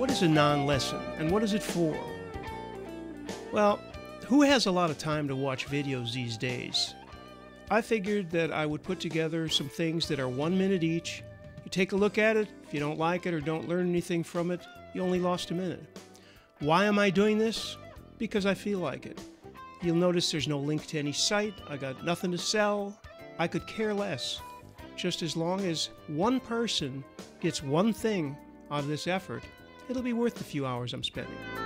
What is a non-lesson, and what is it for? Well, who has a lot of time to watch videos these days? I figured that I would put together some things that are 1 minute each. You take a look at it. If you don't like it or don't learn anything from it, you only lost a minute. Why am I doing this? Because I feel like it. You'll notice there's no link to any site. I got nothing to sell. I could care less. Just as long as one person gets one thing out of this effort, it'll be worth the few hours I'm spending.